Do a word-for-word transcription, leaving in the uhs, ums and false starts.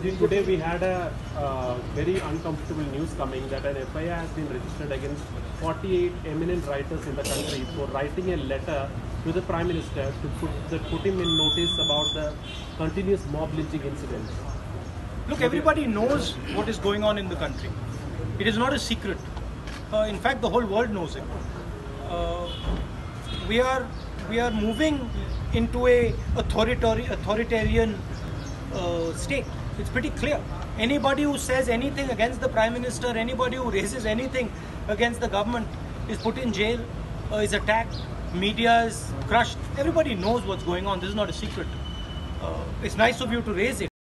Mohammed, today we had a uh, very uncomfortable news coming that an F I R has been registered against forty-eight eminent writers in the country for writing a letter to the Prime Minister to put, that put him in notice about the continuous mob lynching incidents. Look, everybody knows what is going on in the country. It is not a secret. Uh, in fact, the whole world knows it. Uh, we are we are moving into a authoritarian authoritarian uh, state. It's pretty clear. Anybody who says anything against the Prime Minister, anybody who raises anything against the government is put in jail, uh, is attacked, media is crushed. Everybody knows what's going on. This is not a secret. Uh, it's nice of you to raise it.